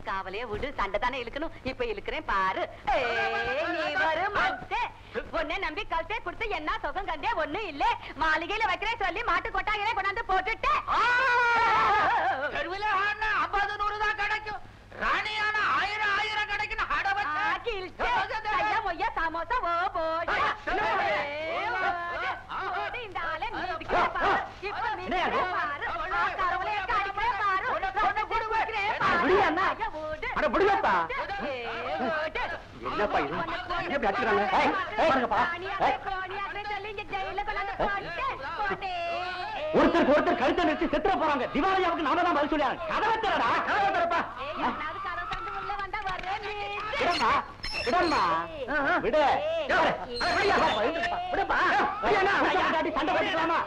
காவலையே விடு, சண்டை தானே இழுக்கணும். இப்ப இழுக்கிறேன் பாரு. நீ வரும் உன்னை நம்பி கழுத்தே கொடுத்து என்ன சுகம் கண்டே ஒண்ணு இல்ல. மாளிகையில வைக்கிறேன் சொல்லி மாட்டு கொட்டாங்களே கொண்டாந்து போட்டுட்டேன். 50 100 தான் கிடைக்கும். ராணியான 1000 கிடைக்கும். சமோசா ஓ போடு இந்த ஆளை ஒருத்தருக்கு ஒருத்தர் கழுத்தை நிறுத்தி செத்துற போறாங்க. திவாலியாவுக்கு நாம தான் பதில் சொல்லியாங்க. கதவை திறடா, கதவை திறப்பா. விடம்மா விடு, விடுப்பா. சண்டை போட்டுக்கலாமா?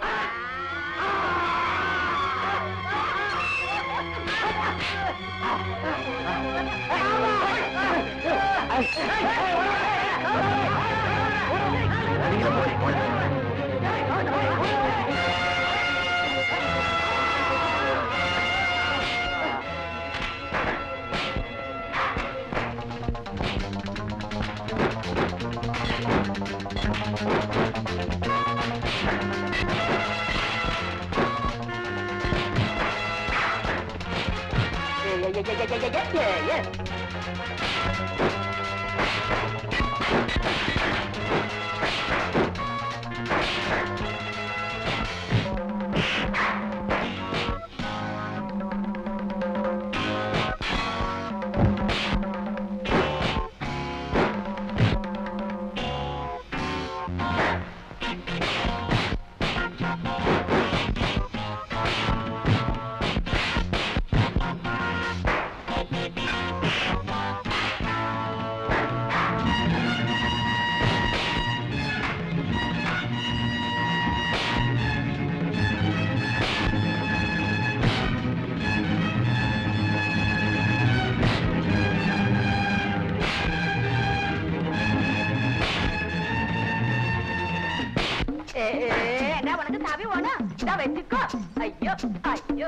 வச்சுக்கோ. ஐயோ ஐயோ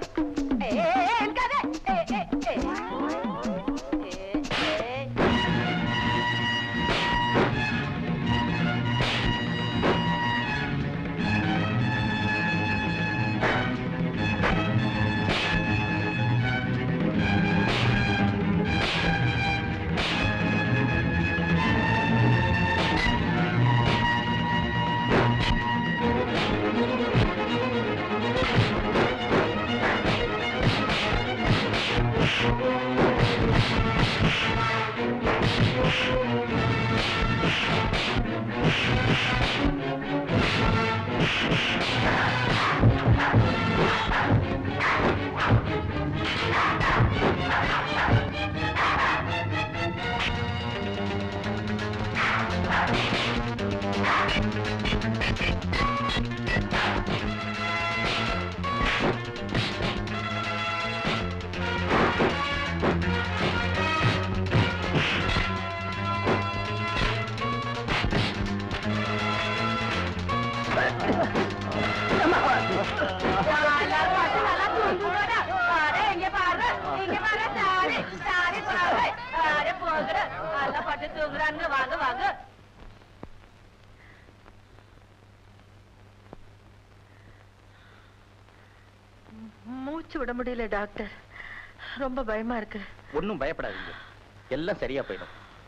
மூச்சு விட முடியல டாக்டர். ரொம்ப பயமா இருக்கு. ஒன்னும் பயப்படாதீங்க, எல்லாம் சரியா போயிடும்.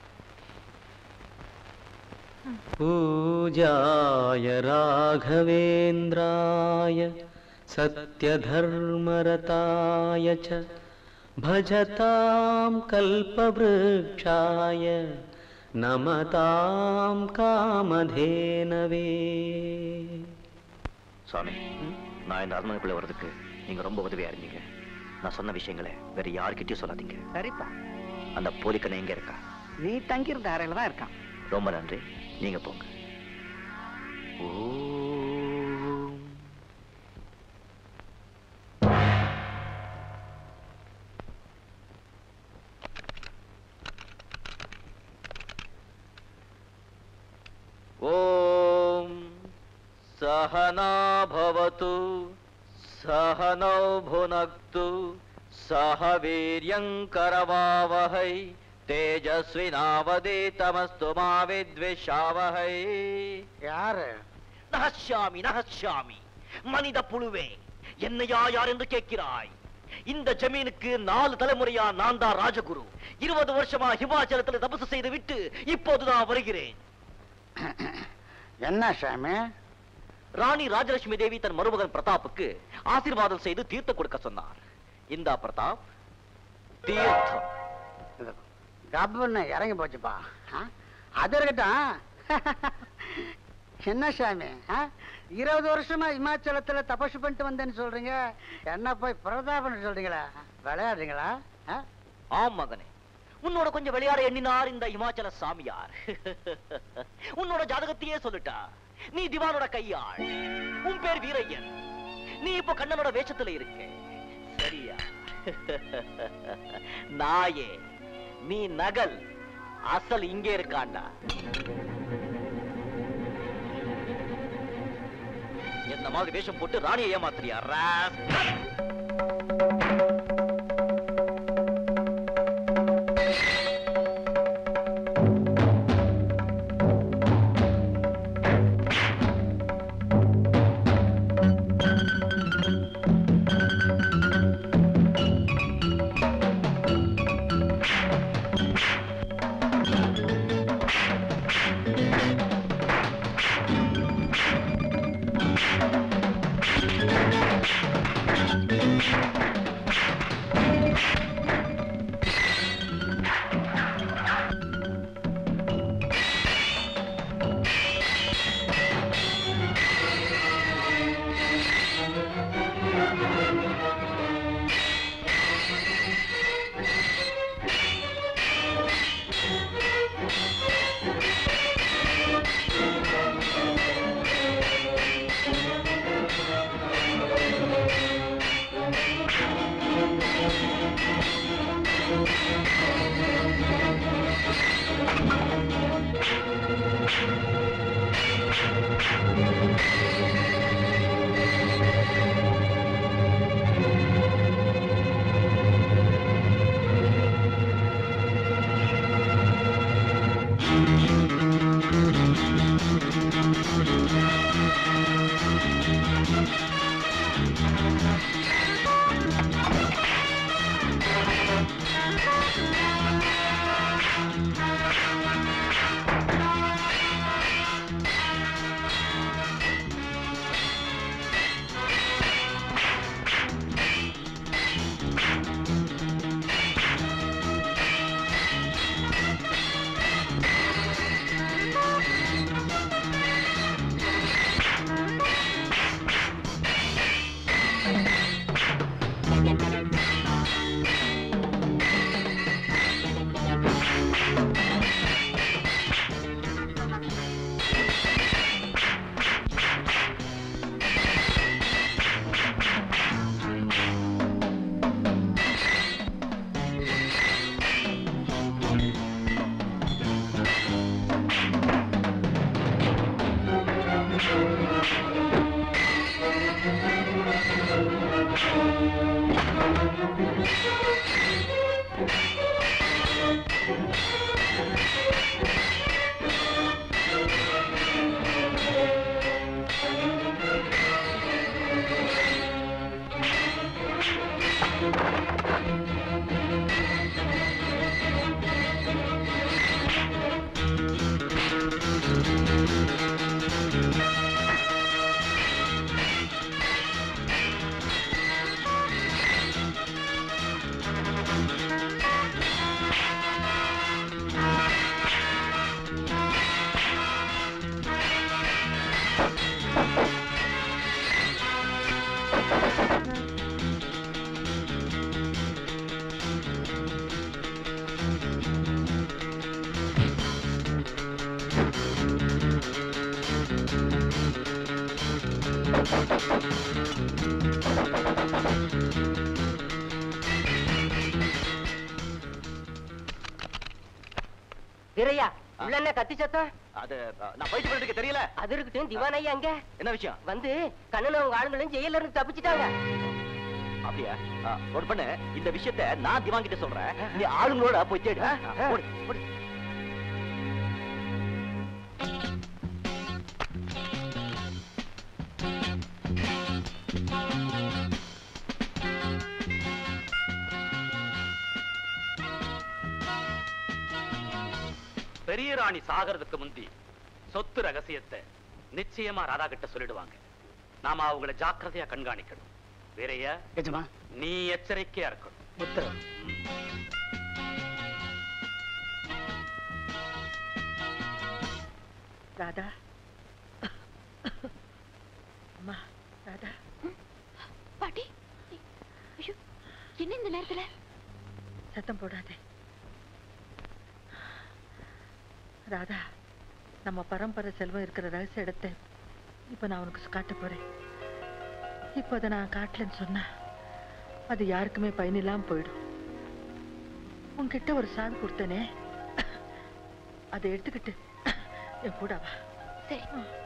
பூஜாய ராகவேந்திராய சத்யதர்மரதாய ச பஜதாம் கல்பவ்ருக்ஷாய நமதாம் காமதேனவே. சுவாமி, நான் இந்த அரண்மனைக்குள்ள வர்றதுக்கு நீங்க ரொம்ப உதவியா இருந்தீங்க. நான் சொன்ன விஷயங்களை வேற யாருக்கிட்டையும் சொல்லாதீங்க. சரிப்பா. அந்த போலிக்கண்ண எங்க இருக்கா? நீ தங்கியிருந்த அறையில தான் இருக்கான். ரொம்ப நன்றி, நீங்க போங்க. ஓம் சஹனா பவது சஹனௌ புனக்து सह वीर्यंकरवावहै तेजस्विनावधीतमस्तु मा विद्विषावहै. யாரு? நகச்சாமி நகச்சாமி, மனித புழுவே, என்னையா யார் என்று கேட்கிறாய்? இந்த ஜமீனுக்கு 4 தலைமுறையா நான் தான் ராஜகுரு. 20 வருஷமா ஹிமாச்சலத்தில் தபசு செய்து விட்டு இப்போதுதான் வருகிறேன். என்ன சாமி? ராணி ராஜலட்சுமி தேவி தன் மருமகன் பிரதாப்புக்கு ஆசீர்வாதம் செய்து தீர்த்தம் கொடுக்க சொன்னார். இந்தா பிரதாப், தீர்த்தம். கப்புன்னு இறங்கி போச்சுப்பா. அது இருக்கட்டும். என்ன சாமி, 20 வருஷமா இமாச்சலத்துல தபசு பண்ணிட்டு வந்தேன்னு சொல்றீங்க, என்ன போய் பிரதாபன்னு சொல்றீங்களா? விளையாடுறீங்களா? ஆம் மகனே, உன்னோட கொஞ்சம் விளையாட எண்ணினார் இந்த இமாச்சல சாமியார். உன்னோட ஜாதகத்தையே சொல்லிட்டா. நீ திவானோட கையாள், உன் பேர் வீரையன். நீ இப்போ கண்ணனோட வேஷத்துல இருக்க, சரியா? நாயே, நீ நகல், அசல் இங்கே இருக்காண்டா. என்ன மாதிரி வேஷம் போட்டு ராணியை ஏமாத்துறியா? வீரையா, உள்ள என்ன கத்தி சத்தம்? அது நான் போயிட்டு வரதுக்கு தெரியல. அது இருக்கட்டும், திவானையா அங்க என்ன விஷயம்? வந்து கண்ணனும் உங்க ஆளுங்களும் ஜெயில இருந்து தப்பிச்சிட்டாங்க. அப்படியா? ஒரு பண்ணு, இந்த விஷயத்தை நான் திவான் கிட்ட சொல்றேன். நீ ஆளுங்களோட போய் தேடு. ஓடு, ஓடு. பெரிய ராணி சாகிறதுக்கு முந்தி சொத்து ரகசியத்தை நிச்சயமா ராதா கிட்ட சொல்லிடுவாங்க. நாம அவங்கள ஜாக்கிரதையா கண்காணிக்கணும். வேறையா எஜமா நீ எச்சரிக்கையா இருக்கணும். உத்தரவு. ராதா, அம்மா, ராதா. பாட்டி, ஐயோ, என்ன இந்த நேரத்துல? சத்தம் போடாதே. ராதா, நம்ம பரம்பரை செல்வம் இருக்கிற ரகசிய இடத்தை இப்ப நான் உனக்கு காட்ட போறேன். இப்ப அதை நான் காட்டலன்னு சொன்னா அது யாருக்குமே பயனில்லாம போயிடும். உன்கிட்ட ஒரு சாவி கொடுத்தனே, அதை எடுத்துக்கிட்டு என் கூட வா. சரி.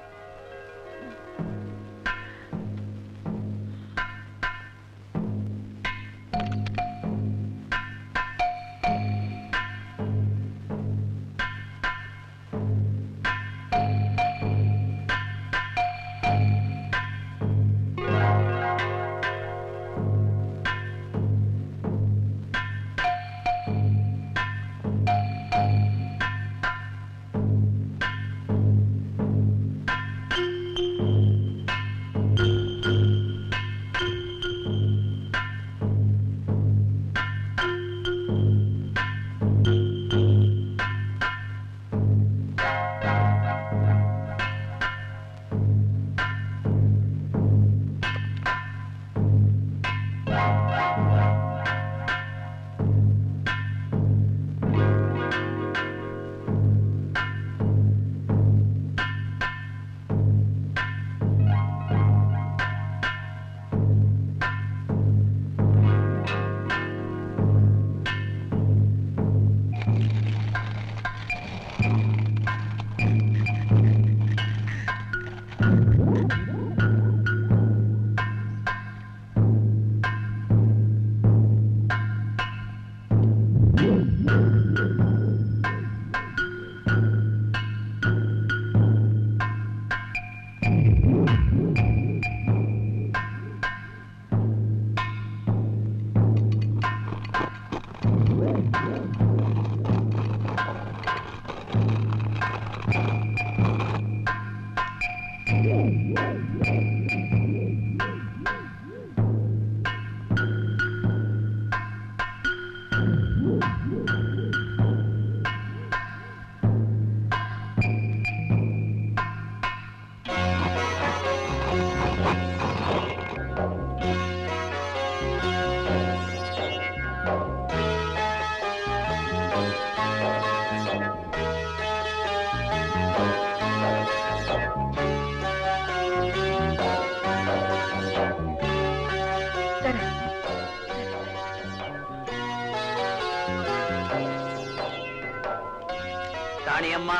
ராணியம்மா,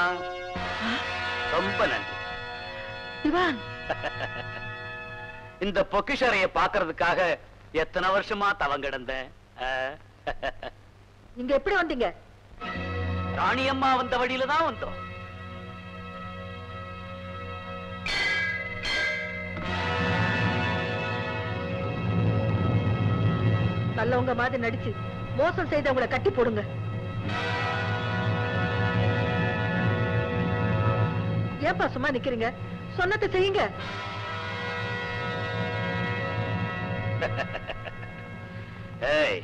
ரொம்ப நன்றி. திவான், இந்த பொக்கிஷறைய பாக்குறதுக்காக எத்தனை வருஷமா தவம் கிடந்தேன். இங்க எப்படி வந்தீங்க? ராணியம்மா வந்த வழியில தான் வந்தோம். நல்லவங்க மாதிரி நடிச்சு மோசம் செய்தவங்களை கட்டி போடுங்க. ஏன்பா சும்மா நிக்கிறீங்க? சொன்னதை செய்யுங்க. ஏய்,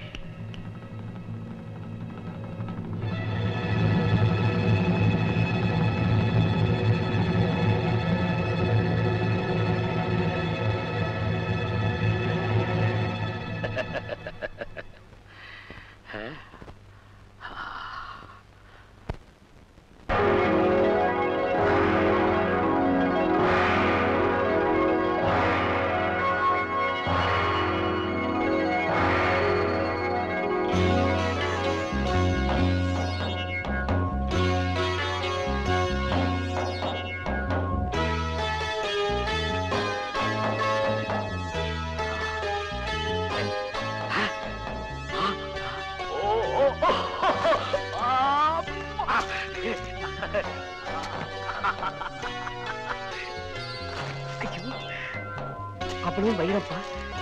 அவ்வளவு வைரப்பா.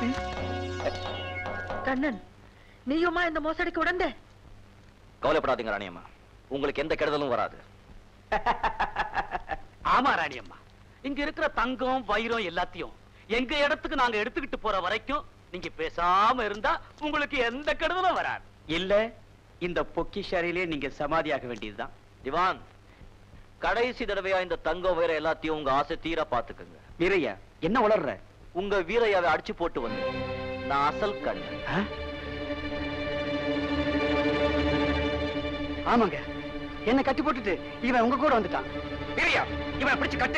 கண்ணன், நீயுமா இந்த மோசடிக்கு உடந்தே? கவலைப்படாதீங்க ராணியம்மா, உங்களுக்கு எந்த கெடுதலும் வராது. ஆமா ராணியம்மா, இங்க இருக்கிற தங்கம் வைரம் எல்லாத்தையும் எங்க இடத்துக்கு நாங்க எடுத்துக்கிட்டு போற வரைக்கும் நீங்க பேசாம இருந்தா உங்களுக்கு எந்த கெடுதலும் வராது. இல்ல, இந்த பொக்கிஷாரிலே நீங்க சமாதியாக வேண்டியதுதான். திவான், கடைசி தடவையா இந்த தங்கம் வைரம் எல்லாத்தையும் உங்க ஆசை தீர பாத்துக்குங்க. வீரையா, என்ன வளர்ற? உங்க வீரையாவை அடிச்சு போட்டு வந்து நான் அசல் கண்ணன். ஆமாங்க, என்ன கட்டி போட்டுட்டு இவன் உங்க கூட வந்துட்டான். வீரையா, இவனை பிடிச்சு கட்டு.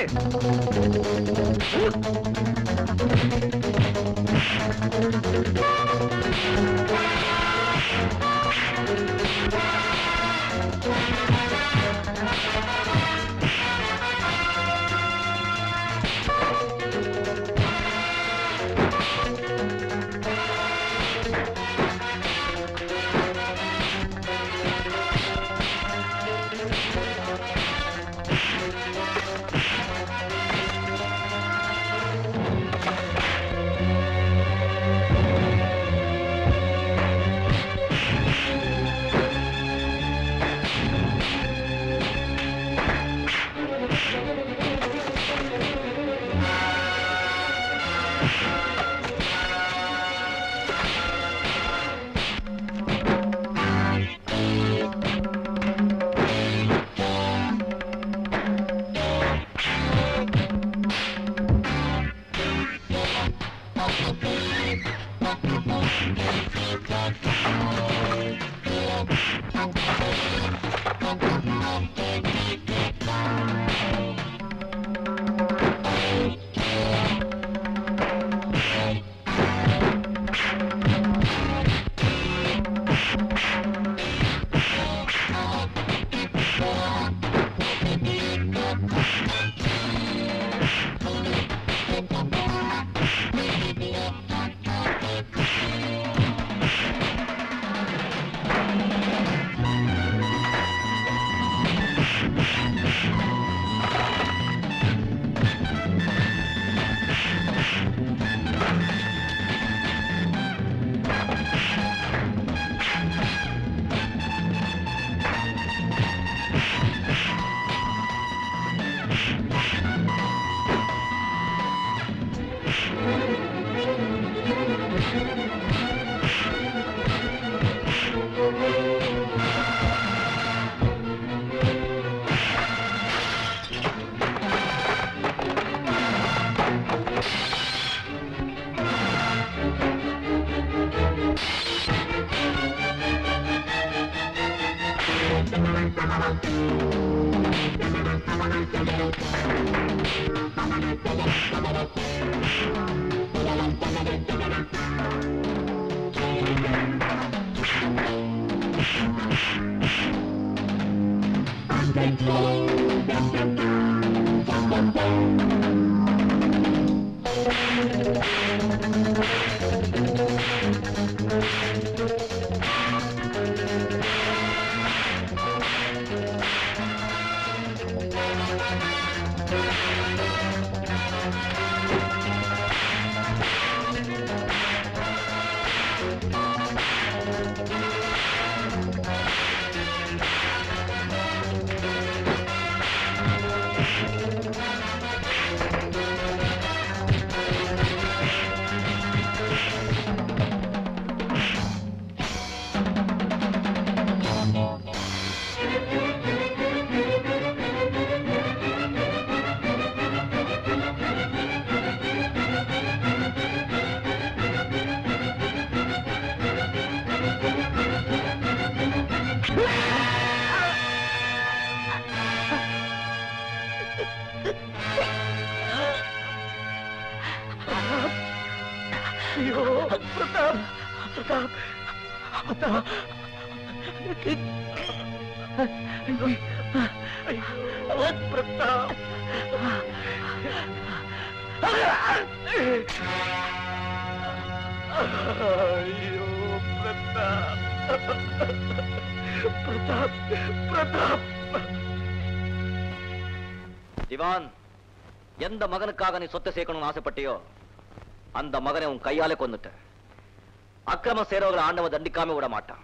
திவான், எந்த மகனுக்காக நீ சொத்தை சேர்க்கணும்னு ஆசைப்பட்டியோ அந்த மகனை உன் கையாலே கொன்னுட்ட. அக்கிரமம் செய்றவங்களை ஆண்டவன் தண்டிக்காம விட மாட்டான்.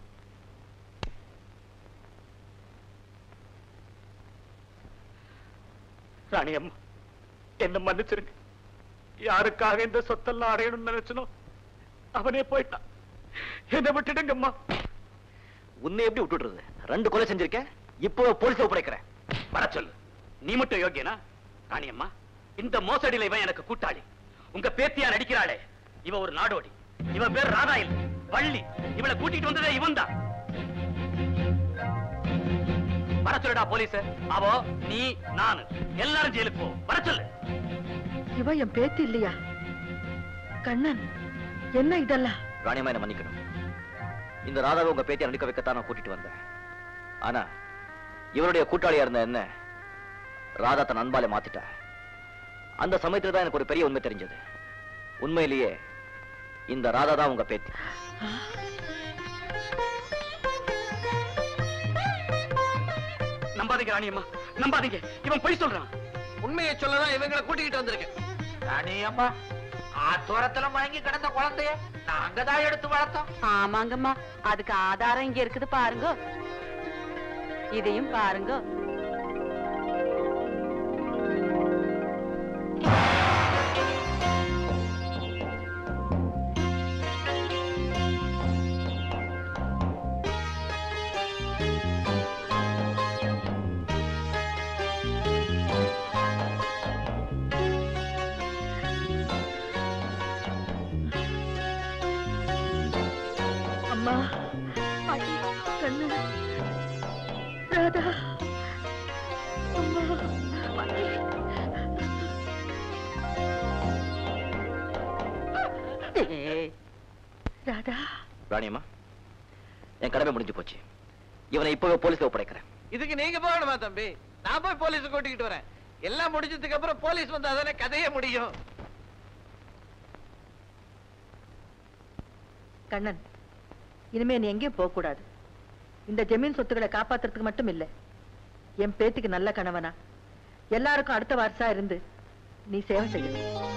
ராணி அம்மா, என்ன மன்னிச்சிருங்க. யாருக்காக இந்த சொத்தெல்லாம் அடையணும்னு நினைச்சனோ அவனே போயிட்டான். என்ன விட்டுடுங்க அம்மா. உன்னை எப்படி விட்டுடுறது? 2 கொலை செஞ்சிருக்கேன். இப்போ போலீஸ் ஒப்படைக்கிறேன். வர சொல்லு. நீ மட்டும் யோகியனா? ராணி அம்மா, இந்த மோசடியில இவன் எனக்கு கூட்டாளி. உங்க பேத்தியா நடிக்கிறாளே, இவ ஒரு நாடோடி. இவ பேர் ராதா இல்ல, வள்ளி. இவளை கூட்டிட்டு வந்ததே இவன் தான். வர சொல்லுடா போலீஸ். அவோ, நீ, நானு எல்லாரும் ஜெயிலுக்கு போ. வர சொல்லு. இவ என் பேத்தி இல்லையா? கண்ணன், என்ன இதெல்லாம்? ராணியம்மா, என்ன மன்னிக்கணும். இந்த ராதாவை உங்க பேத்தியை நடிக்க வைக்கத்தான் நான் கூட்டிட்டு வந்தேன். ஆனா இவருடைய கூட்டாளியா இருந்த என்ன ராதா தன் அன்பாலே மாத்திட்டா. அந்த சமயத்துல தான் எனக்கு ஒரு பெரிய உண்மை தெரிஞ்சது. உண்மையிலேயே இந்த ராதா தான் உங்க பேத்தி. நம்பாதீங்க ராணியம்மா, நம்பாதீங்க. இவன் பொய் சொல்றான். உண்மையை சொல்லதான் இவங்களை கூட்டிக்கிட்டு வந்திருக்கேன். ராணி அம்மா, ஆத்தோரத்துல மயங்கி கிடந்த குழந்தைய நாங்க தான் எடுத்து வளர்த்தோம். ஆமாங்கம்மா, அதுக்கு ஆதாரம் இங்க இருக்குது பாருங்க. இதையும் பாருங்க. அம்மா, கண்ணு, ராதா, அம்மா, ராதா. ராணியம்மா, என் கடமை முடிஞ்சு போச்சு. இவனை இப்பவே போலீஸ்ல ஒப்படைக்கிறேன். இதுக்கு நீங்க போகணுமா தம்பி? நான் போய் போலீஸ் கூட்டிக்கிட்டு வரேன். எல்லாம் முடிஞ்சதுக்கு அப்புறம் போலீஸ் வந்தா தானே கதையே முடியும். கண்ணன், இனிமே நீ எங்கேயும் போக கூடாது. இந்த ஜமீன் சொத்துக்களை காப்பாத்துறதுக்கு மட்டும் இல்ல, என் பேத்திக்கு நல்ல கணவனா எல்லாருக்கும் அடுத்த வாரிசா இருந்து நீ சேவை செய்யணும்.